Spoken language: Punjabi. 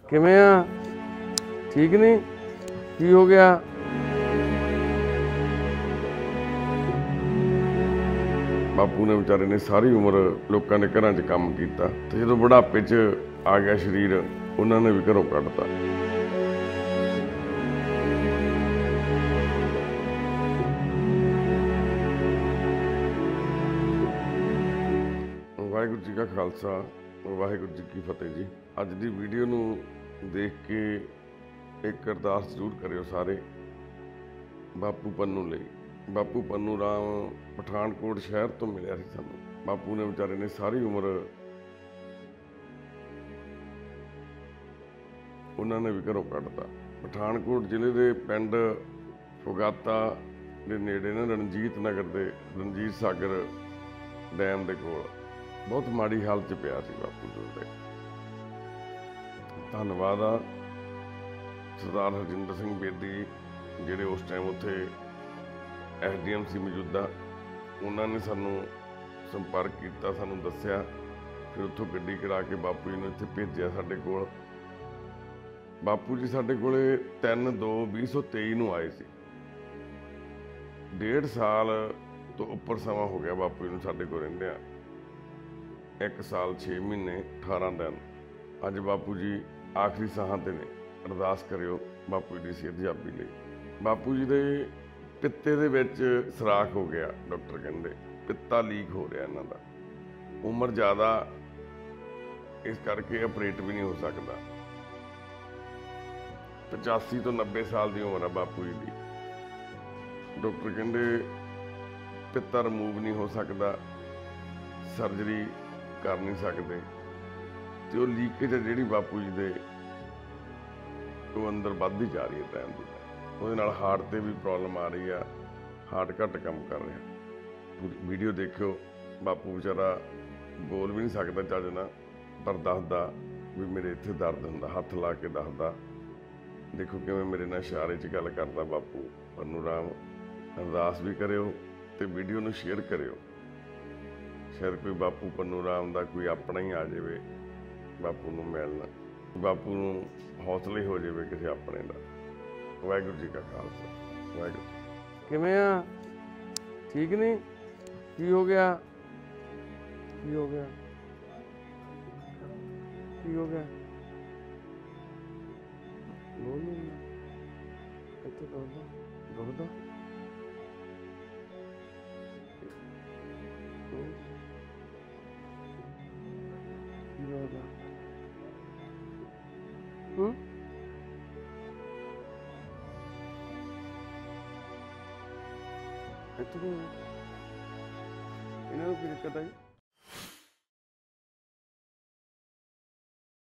ਕਿਵੇਂ ਆ? ਠੀਕ ਨਹੀਂ? ਕੀ ਹੋ ਗਿਆ? ਬਾਪੂ ਨੇ ਵਿਚਾਰੇ ਨੇ ਸਾਰੀ ਉਮਰ ਲੋਕਾਂ ਦੇ ਘਰਾਂ 'ਚ ਕੰਮ ਕੀਤਾ ਤੇ ਜਦੋਂ ਬੁਢਾਪੇ 'ਚ ਆ ਗਿਆ ਸਰੀਰ, ਉਹਨਾਂ ਨੇ ਵੀ ਘਰੋਂ ਕੱਢਤਾ। ਵਾਹਿਗੁਰੂ ਜੀ ਕਾ ਖਾਲਸਾ, ਵਾਹਿਗੁਰੂ ਜੀ ਕੀ ਫਤਿਹ ਜੀ। ਅੱਜ ਦੀ ਵੀਡੀਓ ਨੂੰ ਦੇਖ ਕੇ ਇੱਕ ਅਰਦਾਸ ਜ਼ਰੂਰ ਕਰਿਓ ਸਾਰੇ ਬਾਪੂ ਪੰਨੂ ਲਈ। ਬਾਪੂ ਪੰਨੂ ਰਾਮ ਪਠਾਨਕੋਟ ਸ਼ਹਿਰ ਤੋਂ ਮਿਲਿਆ ਸੀ ਸਾਨੂੰ। ਬਾਪੂ ਨੇ ਵਿਚਾਰੇ ਨੇ ਸਾਰੀ ਉਮਰ ਉਹਨਾਂ ਨੇ ਵੀ ਘਰੋਂ ਕੱਢਤਾ। ਪਠਾਨਕੋਟ ਜ਼ਿਲ੍ਹੇ ਦੇ ਪਿੰਡ ਫੁਗਾਤਾ ਦੇ ਨੇੜੇ ਨਾ ਰਣਜੀਤ ਨਗਰ ਦੇ ਰਣਜੀਤ ਸਾਗਰ ਡੈਮ ਦੇ ਕੋਲ ਬਹੁਤ ਮਾੜੀ ਹਾਲਤ 'ਚ ਪਿਆ ਸੀ ਬਾਪੂ ਜੀ। ਧੰਨਵਾਦ ਆ ਸਰਦਾਰ ਹਰਜਿੰਦਰ ਸਿੰਘ ਬੇਦੀ, ਜਿਹੜੇ ਉਸ ਟਾਈਮ ਉੱਥੇ SDM ਸੀ ਮੌਜੂਦਾ। ਉਹਨਾਂ ਨੇ ਸਾਨੂੰ ਸੰਪਰਕ ਕੀਤਾ, ਸਾਨੂੰ ਦੱਸਿਆ, ਫਿਰ ਉੱਥੋਂ ਗੱਡੀ ਕਰਾ ਕੇ ਬਾਪੂ ਜੀ ਨੂੰ ਇੱਥੇ ਭੇਜਿਆ ਸਾਡੇ ਕੋਲ। ਬਾਪੂ ਜੀ ਸਾਡੇ ਕੋਲੇ 3/2/2023 ਨੂੰ ਆਏ ਸੀ। 1.5 ਸਾਲ ਤੋਂ ਉੱਪਰ ਸਮਾਂ ਹੋ ਗਿਆ ਬਾਪੂ ਜੀ ਨੂੰ ਸਾਡੇ ਕੋਲ ਰਹਿੰਦਿਆਂ। 1 ਸਾਲ 6 ਮਹੀਨੇ 18 ਦਿਨ। ਅੱਜ ਬਾਪੂ ਜੀ ਆਖਰੀ ਸਾਹਾਂ ਤੇ ਨੇ। ਅਰਦਾਸ ਕਰਿਓ ਬਾਪੂ ਜੀ ਦੀ ਸਿਹਤਯਾਬੀ ਲਈ। ਬਾਪੂ ਜੀ ਦੇ ਪਿੱਤੇ ਦੇ ਵਿੱਚ ਸਰਾਖ ਹੋ ਗਿਆ, ਡਾਕਟਰ ਕਹਿੰਦੇ ਪਿੱਤਾ ਲੀਕ ਹੋ ਰਿਹਾ ਇਹਨਾਂ ਦਾ। ਉਮਰ ਜ਼ਿਆਦਾ, ਇਸ ਕਰਕੇ ਆਪਰੇਟ ਵੀ ਨਹੀਂ ਹੋ ਸਕਦਾ। 85 ਤੋਂ 90 ਸਾਲ ਦੀ ਉਮਰ ਆ ਬਾਪੂ ਜੀ ਦੀ। ਡਾਕਟਰ ਕਹਿੰਦੇ ਪਿੱਤਾ ਰਿਮੂਵ ਨਹੀਂ ਹੋ ਸਕਦਾ, ਸਰਜਰੀ ਕਰ ਨਹੀਂ ਸਕਦੇ, ਤੇ ਉਹ ਲੀਕੇਜ ਹੈ ਜਿਹੜੀ ਬਾਪੂ ਜੀ ਦੇ ਉਹ ਅੰਦਰ ਵੱਧਦੀ ਜਾ ਰਹੀ ਹੈ ਟਾਈਮ ਦੀ ਟਾਈਮ। ਉਹਦੇ ਨਾਲ ਹਾਰਟ ਤੇ ਵੀ ਪ੍ਰੋਬਲਮ ਆ ਰਹੀ ਆ, ਹਾਰਟ ਘੱਟ ਕੰਮ ਕਰ ਰਿਹਾ। ਪੂਰੀ ਵੀਡੀਓ ਦੇਖਿਓ। ਬਾਪੂ ਵਿਚਾਰਾ ਬੋਲ ਵੀ ਨਹੀਂ ਸਕਦਾ ਚੱਜ ਨਾਲ, ਪਰ ਦੱਸਦਾ ਵੀ ਮੇਰੇ ਇੱਥੇ ਦਰਦ ਹੁੰਦਾ, ਹੱਥ ਲਾ ਕੇ ਦੱਸਦਾ। ਦੇਖੋ ਕਿਵੇਂ ਮੇਰੇ ਨਾਲ ਇਸ਼ਾਰੇ 'ਚ ਗੱਲ ਕਰਦਾ ਬਾਪੂ ਪੰਨੂ ਰਾਮ। ਅਰਦਾਸ ਵੀ ਕਰਿਓ ਤੇ ਵੀਡੀਓ ਨੂੰ ਸ਼ੇਅਰ ਕਰਿਓ। ਸ਼ਾਇਦ ਕੋਈ ਬਾਪੂ ਪੰਨੂ ਰਾਮ ਦਾ ਕੋਈ ਆਪਣਾ ਹੀ ਆ ਜਾਵੇ ਬਾਪੂ ਨੂੰ ਮਿਲਣ, ਬਾਪੂ ਨੂੰ ਹੌਸਲਾ ਹੀ ਹੋ ਜਾਵੇ ਕਿਸੇ ਆਪਣੇ ਦਾ। ਵਾਹਿਗੁਰੂ ਜੀ ਕਾ ਖਾਲਸਾ, ਵਾਹਿਗੁਰੂ। ਕਿਵੇਂ ਆ? ਠੀਕ ਨਹੀਂ? ਕੀ ਹੋ ਗਿਆ? ਕੀ ਹੋ ਗਿਆ? ਕੀ ਹੋ ਗਿਆ? ਬੋਲ ਨਹੀਂ ਇੱਥੇ ਦੁਖਦਾ ਕੀ ਹੋ ਗਿਆ? ਇੱਥੇ ਇਹਨਾਂ ਨੂੰ ਕੀ ਦਿੱਕਤ ਆਈ?